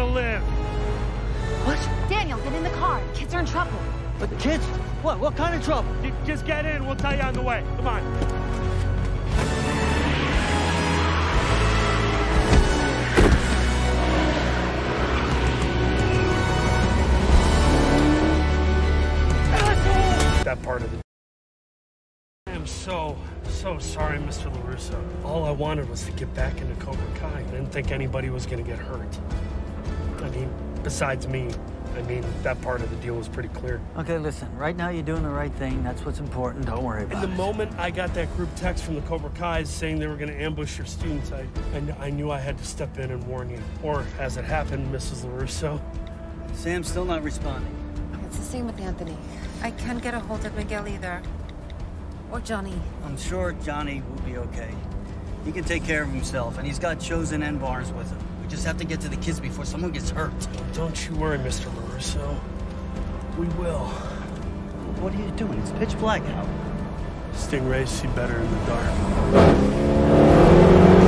live. What? Daniel, get in the car. Kids are in trouble. But the kids? What? What kind of trouble? Just get in. We'll tell you on the way. Come on. That part of the... I am so sorry, Mr. LaRusso. All I wanted was to get back into Cobra Kai. I didn't think anybody was gonna get hurt. I mean, besides me. I mean, that part of the deal was pretty clear. Okay, listen, right now you're doing the right thing. That's what's important. Don't worry about it. And the moment I got that group text from the Cobra Kais saying they were gonna ambush your students, I knew I had to step in and warn you. Or, as it happened, Mrs. LaRusso. Sam's still not responding. It's the same with Anthony. I can't get a hold of Miguel either. Or Johnny. I'm sure Johnny will be okay. He can take care of himself, and he's got Chosen and Barnes with him. We just have to get to the kids before someone gets hurt. Don't you worry, Mr. LaRusso. We will. What are you doing? It's pitch black out. Stingrays see better in the dark.